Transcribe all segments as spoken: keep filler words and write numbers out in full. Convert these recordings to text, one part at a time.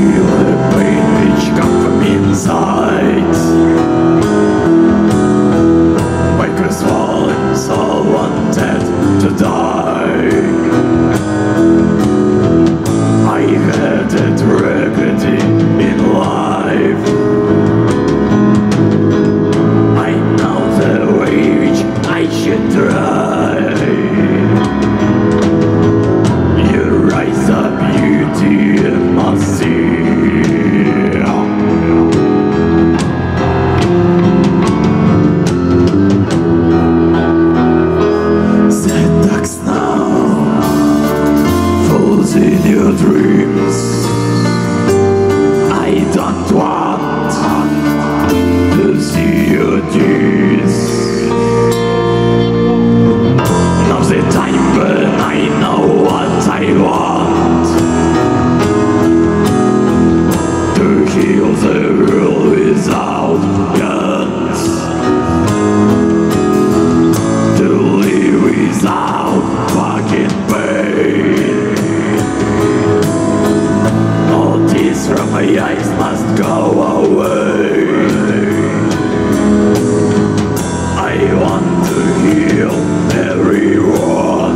feel the pain which comes from inside. My crestfallen soul wanted to die. I had a tragedy in life. I know the way which I should try. You rise up, beauty must see. Setbacks now falls in your dreams. I don't want to see your tears. Now's the time when I know what I want, to heal the world without guns, to live without fucking pain. All tears from my eyes must go away. I want to heal everyone.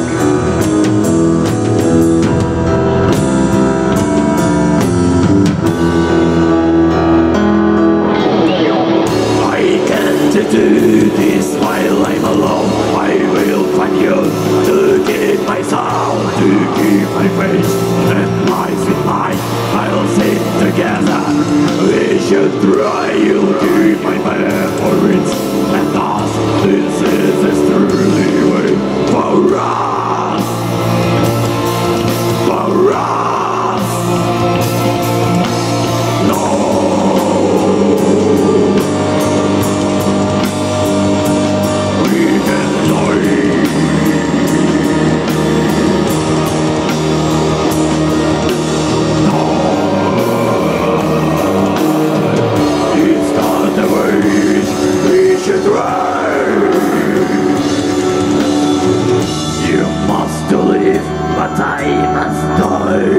I can't do this while I'm alone. I will find you to keep my soul, to keep my faith and life in mind. I'll sing together. We should try. You'll keep my memories and us. This is the truly way for us. For us. No. We can die. No. It's not the way we should try. You must live, but I must die.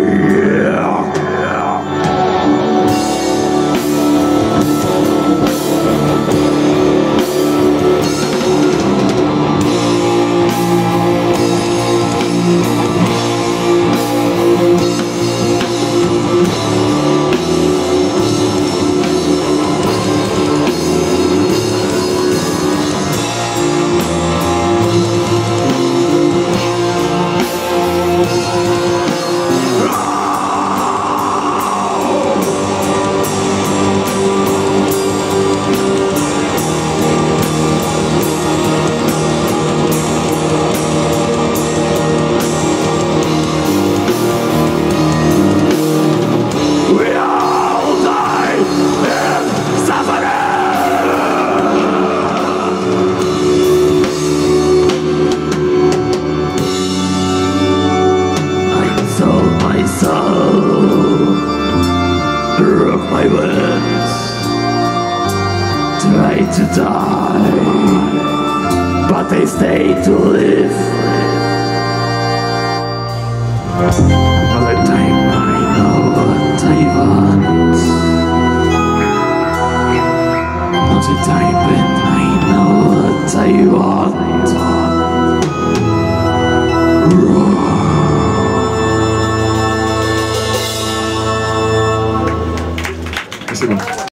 Broke my wings, tried to die, but I stayed to live. All the time I know what I want. All the time when I know what I want.